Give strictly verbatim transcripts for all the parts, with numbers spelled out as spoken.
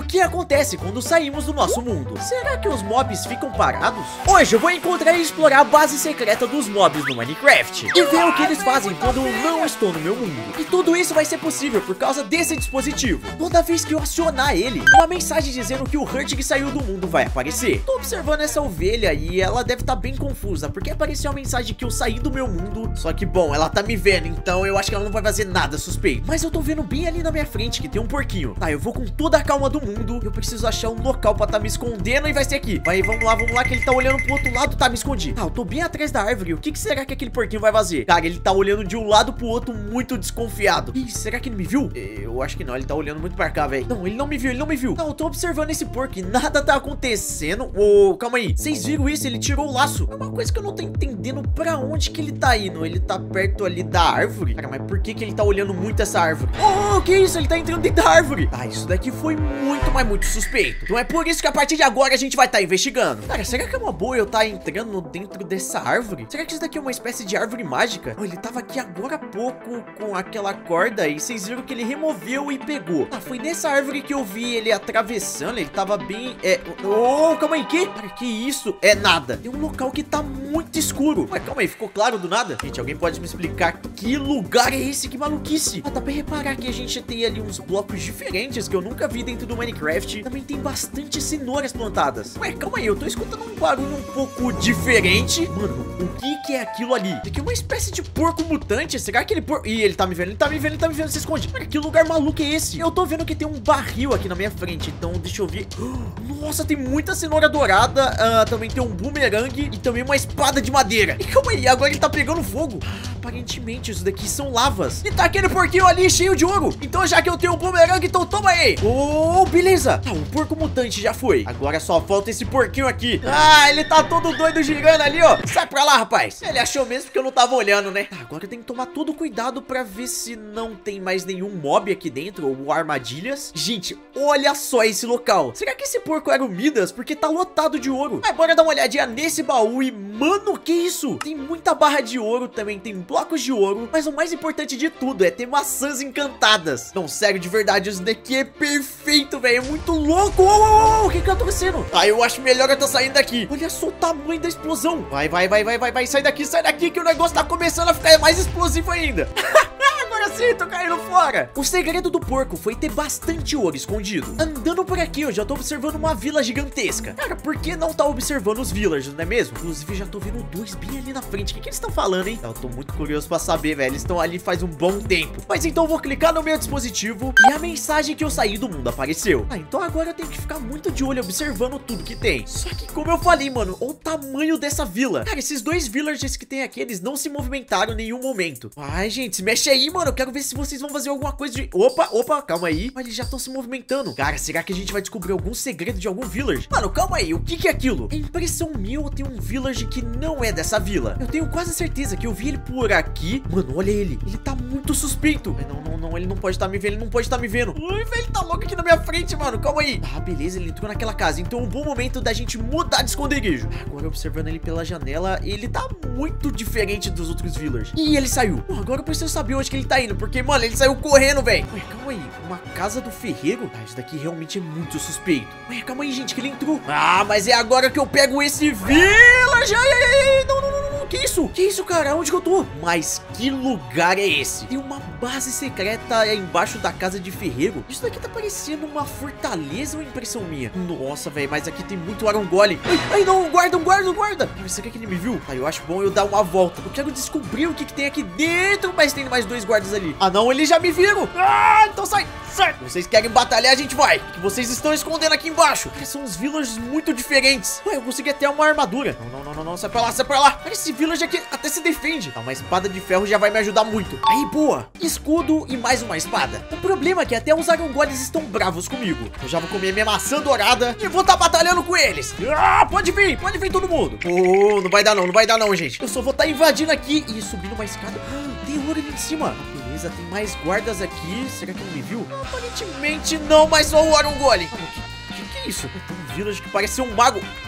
que acontece quando saímos do nosso mundo? Será que os mobs ficam parados? Hoje eu vou encontrar e explorar a base secreta dos mobs no Minecraft e ver o que eles fazem quando eu não estou no meu mundo. E tudo isso vai ser possível por causa desse dispositivo. Toda vez que eu acionar ele, uma mensagem dizendo que o Hurtig saiu do mundo vai aparecer. Tô observando essa ovelha e ela deve estar bem confusa, porque apareceu a mensagem que eu saí do meu mundo. Só que bom, ela tá me vendo, então eu acho que ela não vai fazer nada suspeito. Mas eu tô vendo bem ali na minha frente que tem um porquinho. Tá, eu vou com toda a calma do mundo. Eu preciso achar um local pra tá me escondendo e vai ser aqui. Vai, vamos lá, vamos lá, que ele tá olhando pro outro lado, tá, me escondi. Tá, eu tô bem atrás da árvore. O que que será que aquele porquinho vai fazer? Cara, ele tá olhando de um lado pro outro muito desconfiado. Ih, será que ele me viu? Eu acho que não, ele tá olhando muito pra cá, velho. Não, ele não me viu, ele não me viu. Não, eu tô observando esse porco e nada tá acontecendo. Ô, oh, calma aí. Vocês viram isso? Ele tirou o laço. É uma coisa que eu não tô entendendo pra onde que ele tá indo. Ele tá perto ali da árvore. Cara, mas por que que ele tá olhando muito essa árvore? Oh, que isso? Ele tá entrando dentro da árvore. Ah, isso daqui foi muito, mas muito suspeito. Então é por isso que a partir de agora a gente vai estar tá investigando. Cara, será que é uma boa eu estar tá entrando dentro dessa árvore? Será que isso daqui é uma espécie de árvore mágica? Oh, ele tava aqui agora há pouco com aquela corda e vocês viram que ele removeu e pegou. Ah, foi nessa árvore que eu vi ele atravessando. Ele tava bem... É... Oh, calma aí, que? Cara, que isso? É nada. Tem um local que tá muito escuro. Ué, calma aí, ficou claro do nada? Gente, alguém pode me explicar que lugar é esse? Que maluquice. Ah, dá pra reparar que a gente tem ali uns blocos diferentes que eu nunca vi dentro do Minecraft. Também tem bastante cenouras plantadas. Ué, calma aí, eu tô escutando um barulho um pouco diferente. Mano, o que que é aquilo ali? Isso aqui é uma espécie de porco mutante. Será que ele porco... Ih, ele tá me vendo, ele tá me vendo, ele tá me vendo, se esconde. Cara, que lugar maluco é esse? Eu tô vendo que tem um barril aqui na minha frente, então deixa eu ver. Nossa, tem muita cenoura dourada. uh, Também tem um boomerang e também uma espada de madeira. E calma aí, agora ele tá pegando fogo. Aparentemente isso daqui são lavas. E tá aquele porquinho ali cheio de ouro. Então já que eu tenho um boomerang, então toma aí. Oh, beleza. Tá, o porco mutante já foi. Agora só falta esse porquinho aqui. Ah, ele tá todo doido girando ali, ó. Sai pra lá, rapaz. Ele achou mesmo que eu não tava olhando, né? Tá, agora tem que tomar todo cuidado pra ver se não tem mais nenhum mob aqui dentro ou armadilhas. Gente, olha só esse local. Será que esse porco era o Midas? Porque tá lotado de ouro. Ah, bora dar uma olhadinha nesse baú e, mano, que isso? Tem muita barra de ouro, também tem blocos de ouro. Mas o mais importante de tudo é ter maçãs encantadas. Não, sério, de verdade, isso daqui é perfeito, velho. É muito louco. Oh, oh, oh, o que que tá acontecendo? Ah, eu acho melhor eu tô saindo daqui. Olha só o tamanho da explosão. Vai, vai, vai, vai, vai, vai. Sai daqui, sai daqui, que o negócio tá começando a ficar mais explosivo ainda. Agora sim, tô caindo fora. O segredo do porco foi ter bastante ouro escondido. Andando por aqui, eu já tô observando uma vila gigantesca. Cara, por que não tá observando os villagers, não é mesmo? Inclusive, já tô vendo dois bem ali na frente. O que que eles estão falando, hein? Eu tô muito curioso pra saber, velho. Eles estão ali faz um bom tempo. Mas então eu vou clicar no meu dispositivo e a mensagem que eu saí do mundo apareceu. Ah, então agora eu tenho que ficar muito de olho observando tudo que tem. Só que como eu falei, mano, olha o tamanho dessa vila. Cara, esses dois villagers que tem aqui, eles não se movimentaram em nenhum momento. Ai, gente, se mexe aí, mano. Eu quero ver se vocês vão fazer alguma coisa de... Opa, opa, calma aí. Mas eles já estão se movimentando. Cara, será que a gente vai descobrir algum segredo de algum village? Mano, calma aí. O que que é aquilo? É impressão minha ou tem um village que não é dessa vila? Eu tenho quase certeza que eu vi ele por aqui. Mano, olha ele. Ele tá muito suspeito. Ai, não, não, não. Ele não pode estar me vendo. Ele não pode estar me vendo. Ai, velho, ele tá louco aqui na minha frente, mano. Calma aí. Ah, beleza. Ele entrou naquela casa. Então é um bom momento da gente mudar de esconderijo. Agora, observando ele pela janela, ele tá muito diferente dos outros villagers. E ele saiu. Bom, agora eu preciso saber onde que ele tá indo. Porque, mano, ele saiu correndo, velho. Ué, calma aí. Uma casa do ferreiro? Ah, isso daqui realmente é muito suspeito. Ué, calma aí, gente, que ele entrou. Ah, mas é agora que eu pego esse village. Ai, ai, ai. Não, não, não, não. Que isso? Que isso, cara? Onde que eu tô? Mas que lugar é esse? Tem uma base secreta embaixo da casa de ferreiro. Isso daqui tá parecendo uma fortaleza ou impressão minha? Nossa, velho, mas aqui tem muito Iron Golem. Ai, ai, não, guarda, guarda, guarda. Mas será que ele me viu? Ah, eu acho bom eu dar uma volta. Eu quero descobrir o que que tem aqui dentro, mas tem mais dois guardas ali. Ah, não, eles já me viram. Ah, então sai, sai. Vocês querem batalhar, a gente vai. O que vocês estão escondendo aqui embaixo? Cara, são uns villagers muito diferentes. Ué, eu consegui até uma armadura. Não, não, não, não, não, sai pra lá, sai pra lá. Cara, esse villager aqui até se defende. Ah, uma espada de ferro já vai me ajudar muito. Aí, boa. Escudo e mais uma espada. O problema é que até os Iron Golems estão bravos comigo. Eu já vou comer minha maçã dourada e vou estar tá batalhando com eles. Ah, pode vir, pode vir todo mundo. Oh, não vai dar não, não vai dar não, gente. Eu só vou estar tá invadindo aqui e subindo uma escada. Ah, tem ouro ali em cima. Beleza, tem mais guardas aqui. Será que ele me viu? Aparentemente não, mas só o Iron Golem. Ah, que, que que é isso? Tem um village que parece ser um mago.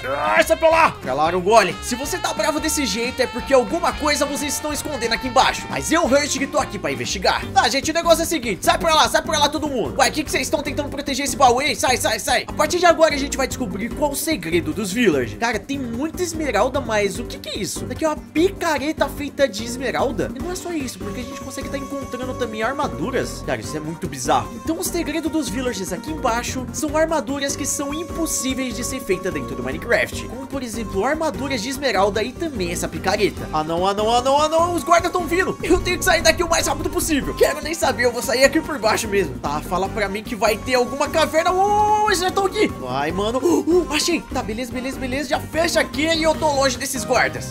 Ah, sai pra lá. Calaram o gole. Se você tá bravo desse jeito, é porque alguma coisa vocês estão escondendo aqui embaixo. Mas eu, Hurtig, tô aqui pra investigar. Tá, gente, o negócio é o seguinte. Sai pra lá, sai pra lá todo mundo. Ué, o que que vocês estão tentando proteger esse baú, hein? Sai, sai, sai. A partir de agora a gente vai descobrir qual o segredo dos villagers. Cara, tem muita esmeralda, mas o que que é isso? Isso daqui é uma picareta feita de esmeralda. E não é só isso, porque a gente consegue estar encontrando também armaduras. Cara, isso é muito bizarro. Então o segredo dos villagers aqui embaixo são armaduras que são impossíveis de ser feitas dentro do Minecraft. Como, por exemplo, armaduras de esmeralda e também essa picareta. Ah não, ah não, ah não, ah não, os guardas estão vindo. Eu tenho que sair daqui o mais rápido possível. Quero nem saber, eu vou sair aqui por baixo mesmo. Tá, fala pra mim que vai ter alguma caverna. Oh, eles já estão aqui. Vai, mano. Uh, uh, achei. Tá, beleza, beleza, beleza. Já fecha aqui e eu tô longe desses guardas.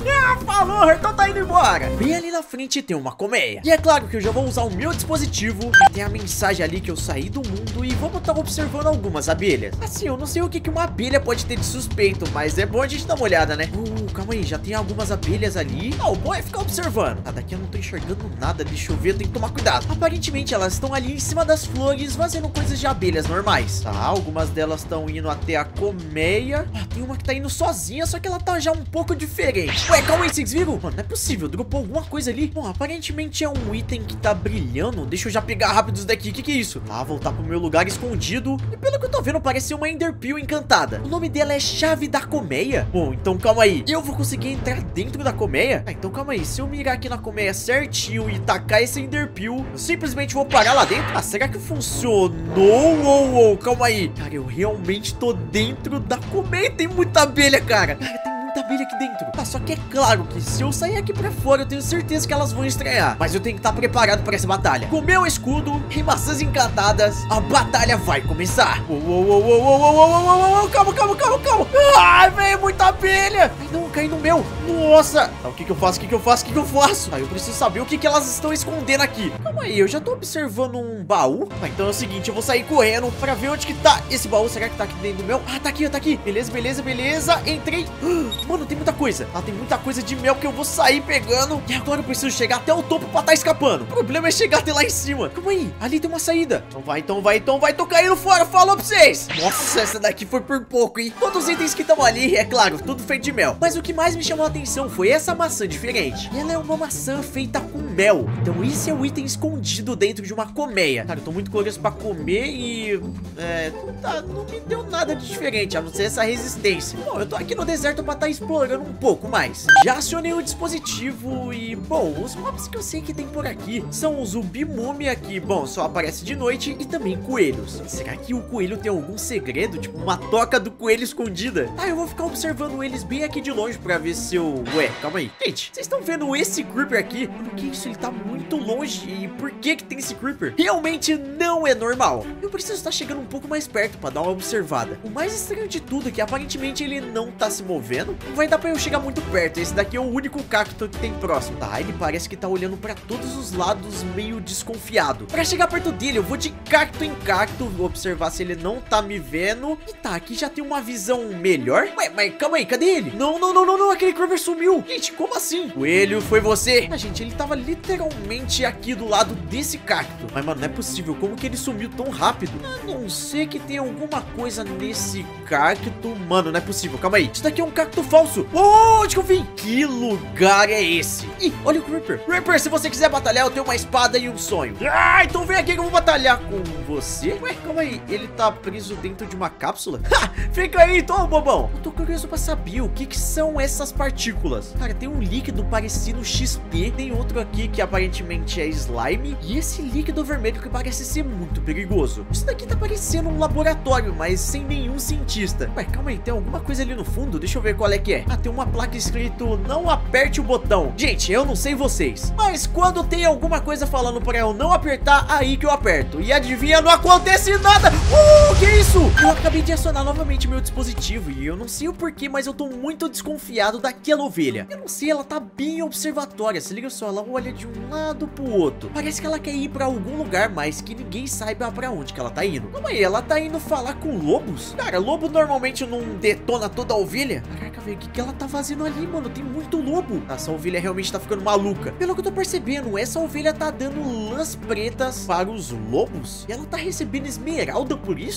Falou, então tá indo embora. Bem ali na frente tem uma colmeia. E é claro que eu já vou usar o meu dispositivo. E tem a mensagem ali que eu saí do mundo e vamos estar observando algumas abelhas. Assim, eu não sei o que, que uma abelha pode ter de suspeito, mas é bom a gente dar uma olhada, né? Uh, calma aí, já tem algumas abelhas ali. Ah, o bom é ficar observando. Ah, daqui eu não tô enxergando nada, deixa eu ver, eu tenho que tomar cuidado. Aparentemente elas estão ali em cima das flores fazendo coisas de abelhas normais. Tá, algumas delas estão indo até a colmeia. Ah, tem uma que tá indo sozinha, só que ela tá já um pouco diferente. Ué, calma aí, vocês viram? Mano, não é possível, dropou alguma coisa ali. Bom, aparentemente é um item que tá brilhando. Deixa eu já pegar rápido isso daqui, o que que é isso? Ah, voltar pro meu lugar escondido. E pelo que eu tô vendo, parece uma Enderpeel encantada. O nome dela é Chave da Colmeia. Bom, então calma aí, eu vou conseguir entrar dentro da colmeia? Ah, então calma aí, se eu mirar aqui na colmeia certinho e tacar esse Enderpeel, eu simplesmente vou parar lá dentro? Ah, será que funcionou? Oh, oh, calma aí. Cara, eu realmente tô dentro da colmeia. Tem muita abelha, cara. Cara, tem muita abelha aqui dentro. Tá, só que é claro que se eu sair aqui pra fora, eu tenho certeza que elas vão estrear. Mas eu tenho que estar preparado para essa batalha. Com meu escudo e maçãs encantadas, a batalha vai começar. Oh, oh, oh, oh, oh, oh, oh, oh, oh, calma, calma, calma, calma. Ai, velho, muita abelha. Ai, não, cai no meu. Nossa. Tá, o que que eu faço? O que que eu faço? O que que eu faço? Ah, eu preciso saber o que que elas estão escondendo aqui. Calma aí, eu já tô observando um baú. Ah, então é o seguinte, eu vou sair correndo pra ver onde que tá esse baú. Será que tá aqui dentro do meu? Ah, tá aqui, tá aqui. Beleza, beleza, beleza. Entrei. Mano, tem muita coisa. Ah, tem muita coisa de mel que eu vou sair pegando. E agora eu preciso chegar até o topo pra tá escapando. O problema é chegar até lá em cima. Calma aí, ali tem uma saída. Então vai, então vai, então vai. Tô caindo fora, falou pra vocês. Nossa, essa daqui foi por pouco, hein? Todos os itens que estão ali, é claro, tudo feito de mel. Mas o que mais me chamou a atenção foi essa maçã diferente. Ela é uma maçã feita com mel. Então esse é o item escondido dentro de uma colmeia. Cara, eu tô muito curioso pra comer e... É... Tá, não me deu nada de diferente, a não ser essa resistência. Bom, eu tô aqui no deserto pra tá explorando um pouco mais. Já acionei o dispositivo e, bom, os mobs que eu sei que tem por aqui são os Ubimúmia, que, bom, só aparece de noite, e também coelhos. Será que o coelho tem algum segredo? Tipo, uma toca do coelho escondida? Ah, eu vou ficar observando eles bem aqui de longe pra ver se eu... Ué, calma aí. Gente, vocês estão vendo esse Creeper aqui? Mano, que isso? Ele tá muito longe. E por que que tem esse Creeper? Realmente não é normal. Eu preciso estar chegando um pouco mais perto pra dar uma observada. O mais estranho de tudo é que aparentemente ele não tá se movendo. Não vai dar pra eu chegar muito perto. Esse daqui é o único cacto que tem próximo. Tá, ele parece que tá olhando pra todos os lados meio desconfiado. Pra chegar perto dele, eu vou de cacto em cacto, vou observar se ele não tá me vendo. E tá, aqui já tem uma visão melhor. Ué, mas calma aí, cadê ele? Não, não, não, não, não, aquele Creeper sumiu. Gente, como assim? Coelho, foi você? Ah, gente, ele tava literalmente aqui do lado desse cacto. Mas, mano, não é possível. Como que ele sumiu tão rápido? A não ser que tenha alguma coisa nesse cacto. Mano, não é possível. Calma aí. Isso daqui é um cacto falso. Oh, onde que eu vim? Que lugar é esse? Ih, olha o Creeper. Creeper, se você quiser batalhar, eu tenho uma espada e um sonho. Ah, então vem aqui que eu vou batalhar com você. Ué, calma aí. Ele tá preso dentro de uma cápsula? Ha, fica aí, então, bobão. Eu tô curioso pra saber o que que são essas partículas. Cara, tem um líquido parecido X P. Tem outro aqui que aparentemente é slime. E esse líquido vermelho que parece ser muito perigoso. Isso daqui tá parecendo um laboratório, mas sem nenhum cientista. Ué, calma aí. Tem alguma coisa ali no fundo? Deixa eu ver qual é que é. Ah, tem uma placa escrito não aperte o botão. Gente, eu não sei vocês, mas quando tem alguma coisa falando pra eu não apertar, aí que eu aperto. E adivinha, não acontece nada. Uh, que isso? Eu acabei de acionar novamente meu dispositivo e eu não sei o porquê, mas eu tô muito desconfiado daquela ovelha. Eu não sei, ela tá bem observatória. Se liga só, ela olha de um lado pro outro. Parece que ela quer ir pra algum lugar, mas que ninguém saiba pra onde que ela tá indo. Calma aí, ela tá indo falar com lobos? Cara, lobo normalmente não detona toda a ovelha. Caraca, velho, o que que ela tá fazendo ali, mano? Tem muito lobo. Essa ovelha realmente tá ficando maluca. Pelo que eu tô percebendo, essa ovelha tá dando lãs pretas para os lobos. E ela tá recebendo esmeralda por isso? Oh,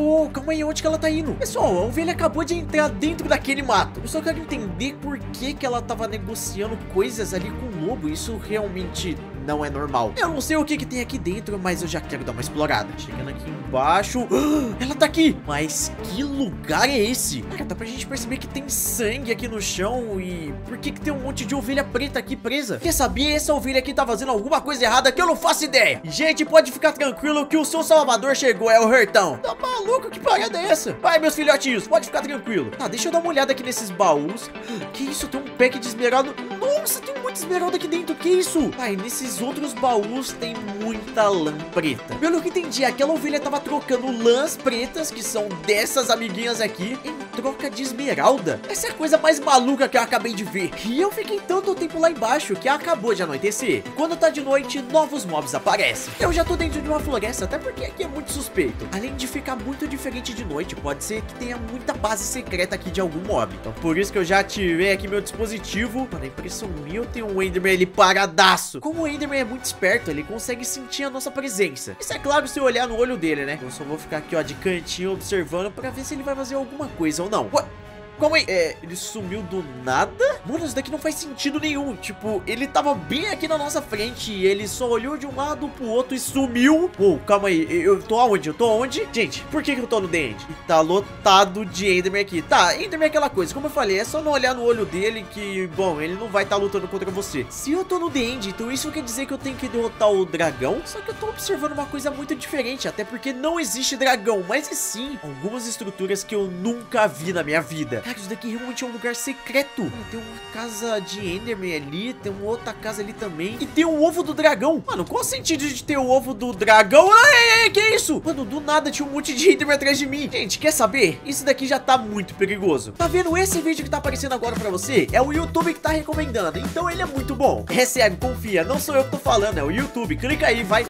Ô, calma aí, onde que ela tá indo? Pessoal, a ovelha acabou de entrar dentro daquele mato. Eu só quero entender por que que ela tava negociando coisas ali com o lobo. Isso realmente não é normal. Eu não sei o que que tem aqui dentro, mas eu já quero dar uma explorada. Chegando aqui embaixo. Ela tá aqui. Mas que lugar é esse? Cara, dá pra gente perceber que tem sangue aqui no chão. E por que que tem um monte de ovelha preta aqui presa? Quer saber? Essa ovelha aqui tá fazendo alguma coisa errada que eu não faço ideia. Gente, pode ficar tranquilo que o seu salvador chegou, é o Hertão. Tá maluco? Que parada é essa? Vai, meus filhotinhos, pode ficar tranquilo. Tá, deixa eu dar uma olhada aqui nesses baús. Que isso? Tem um pack de esmeralda. Nossa, tem muita esmeralda aqui dentro. Que isso? Tá, e nesses outros baús tem muita lã preta. Pelo que entendi, aquela ovelha tava trocando lãs pretas, que são dessas amiguinhas aqui, em troca de esmeralda. Essa é a coisa mais maluca que eu acabei de ver. E eu fiquei tanto tempo lá embaixo que acabou de anoitecer. Quando tá de noite, novos mobs aparecem. Eu já tô dentro de uma floresta, até porque aqui é muito suspeito. Além de ficar muito diferente de noite, pode ser que tenha muita base secreta aqui de algum mob. Então por isso que eu já ativei aqui meu dispositivo. Mano, a impressão minha, eu tenho um Enderman ali paradaço. Como o Enderman é muito esperto, ele consegue sentir a nossa presença. Isso é claro se eu olhar no olho dele, né? Eu só vou ficar aqui, ó, de cantinho observando pra ver se ele vai fazer alguma coisa ou não. Ué? Calma aí, é, ele sumiu do nada? Mano, isso daqui não faz sentido nenhum. Tipo, ele tava bem aqui na nossa frente e ele só olhou de um lado pro outro e sumiu. Pô, calma aí, eu tô aonde? Eu tô aonde? Gente, por que que eu tô no The End? E tá lotado de Enderman aqui. Tá, Enderman é aquela coisa, como eu falei, é só não olhar no olho dele que, bom, ele não vai estar tá lutando contra você. Se eu tô no The End, então isso quer dizer que eu tenho que derrotar o dragão? Só que eu tô observando uma coisa muito diferente, até porque não existe dragão, mas e sim algumas estruturas que eu nunca vi na minha vida. Cara, isso daqui realmente é um lugar secreto. Mano, tem uma casa de Enderman ali, tem uma outra casa ali também. E tem o ovo do dragão. Mano, qual o sentido de ter o ovo do dragão? Ai, que é isso? Mano, do nada tinha um monte de Enderman atrás de mim. Gente, quer saber? Isso daqui já tá muito perigoso. Tá vendo esse vídeo que tá aparecendo agora pra você? É o YouTube que tá recomendando, então ele é muito bom. É sério, confia, não sou eu que tô falando, é o YouTube. Clica aí, vai.